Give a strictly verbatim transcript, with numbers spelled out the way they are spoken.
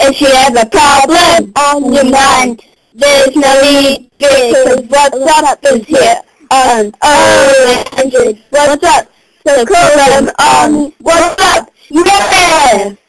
If you have a problem on your mind, there's no need, because what's up is here on oh one hundred. What's up? So call them on what's up? Yeah!